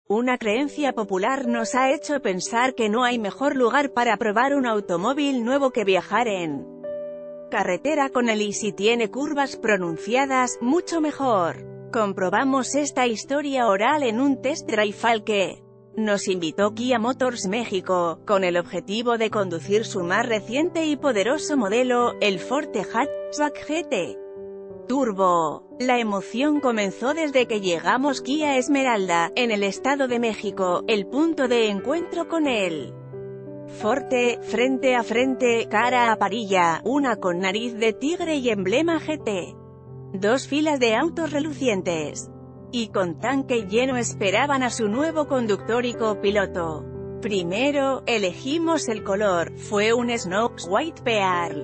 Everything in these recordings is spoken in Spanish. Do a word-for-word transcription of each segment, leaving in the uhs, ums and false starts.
Una creencia popular nos ha hecho pensar que no hay mejor lugar para probar un automóvil nuevo que viajar en carretera con él, y si tiene curvas pronunciadas, mucho mejor. Comprobamos esta historia oral en un test drive al que nos invitó Kia Motors México, con el objetivo de conducir su más reciente y poderoso modelo, el Forte Hatchback G T Turbo. La emoción comenzó desde que llegamos Kia Esmeralda, en el Estado de México, el punto de encuentro con el Forte, frente a frente, cara a parilla, una con nariz de tigre y emblema G T. Dos filas de autos relucientes y con tanque lleno esperaban a su nuevo conductor y copiloto. Primero, elegimos el color, fue un Snow White Pearl,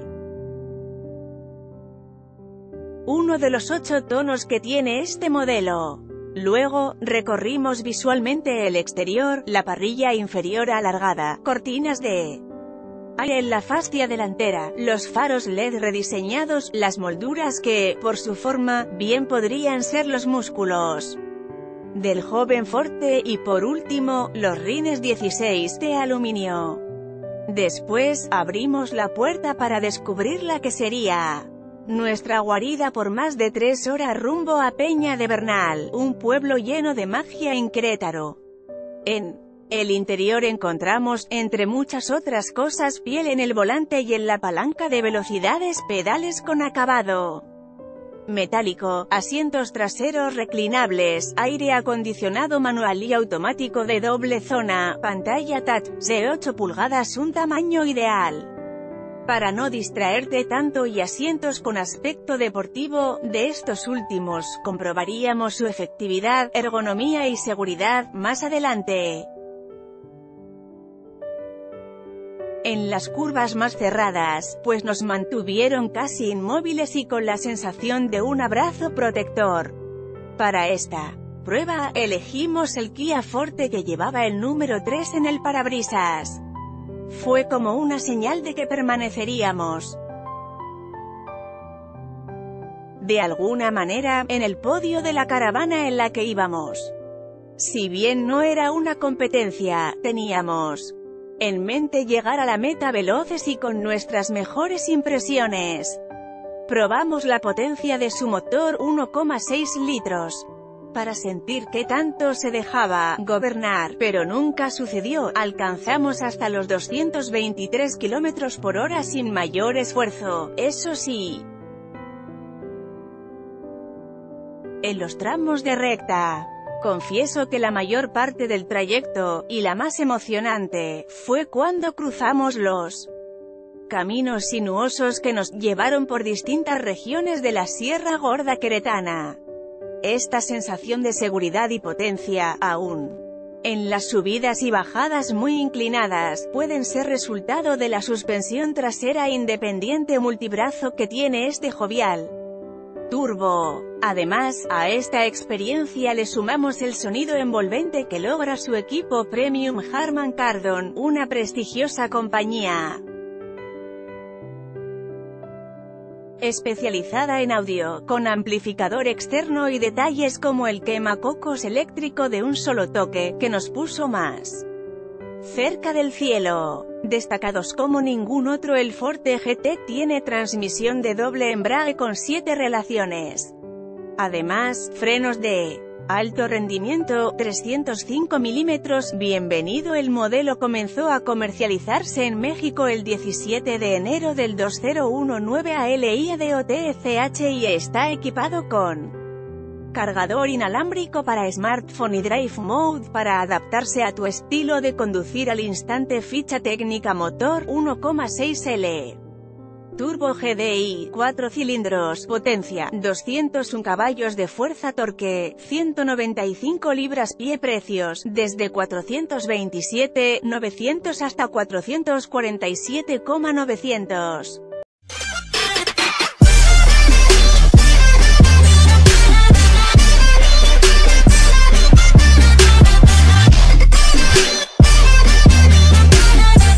uno de los ocho tonos que tiene este modelo. Luego, recorrimos visualmente el exterior, la parrilla inferior alargada, cortinas de aire en la fascia delantera, los faros L E D rediseñados, las molduras que, por su forma, bien podrían ser los músculos del joven Forte, y por último, los rines dieciséis de aluminio. Después, abrimos la puerta para descubrir la que sería nuestra guarida por más de tres horas rumbo a Peña de Bernal, un pueblo lleno de magia en Querétaro. En el interior encontramos, entre muchas otras cosas, piel en el volante y en la palanca de velocidades, pedales con acabado metálico, asientos traseros reclinables, aire acondicionado manual y automático de doble zona, pantalla touch de ocho pulgadas, un tamaño ideal para no distraerte tanto, y asientos con aspecto deportivo. De estos últimos, comprobaríamos su efectividad, ergonomía y seguridad, más adelante. En las curvas más cerradas, pues nos mantuvieron casi inmóviles y con la sensación de un abrazo protector. Para esta prueba, elegimos el Kia Forte que llevaba el número tres en el parabrisas. Fue como una señal de que permaneceríamos, de alguna manera, en el podio de la caravana en la que íbamos. Si bien no era una competencia, teníamos en mente llegar a la meta veloces y con nuestras mejores impresiones. Probamos la potencia de su motor uno coma seis litros. Para sentir qué tanto se dejaba gobernar, pero nunca sucedió. Alcanzamos hasta los doscientos veintitrés kilómetros por hora sin mayor esfuerzo, eso sí, en los tramos de recta. Confieso que la mayor parte del trayecto, y la más emocionante, fue cuando cruzamos los caminos sinuosos que nos llevaron por distintas regiones de la Sierra Gorda queretana. Esta sensación de seguridad y potencia, aún en las subidas y bajadas muy inclinadas, pueden ser resultado de la suspensión trasera independiente multibrazo que tiene este jovial turbo. Además, a esta experiencia le sumamos el sonido envolvente que logra su equipo premium Harman Kardon, una prestigiosa compañía especializada en audio, con amplificador externo y detalles como el quemacocos eléctrico de un solo toque, que nos puso más cerca del cielo. Destacados como ningún otro, el Forte G T tiene transmisión de doble embrague con siete relaciones. Además, frenos de alto rendimiento, trescientos cinco milímetros. Bienvenido. El modelo comenzó a comercializarse en México el diecisiete de enero del dos mil diecinueve a LIADOTFH y está equipado con cargador inalámbrico para smartphone y Drive Mode para adaptarse a tu estilo de conducir al instante. Ficha técnica: motor uno coma seis L Turbo G D I, cuatro cilindros, potencia, doscientos uno caballos de fuerza, torque, ciento noventa y cinco libras-pie. Precios, desde cuatrocientos veintisiete mil novecientos hasta cuatrocientos cuarenta y siete mil novecientos.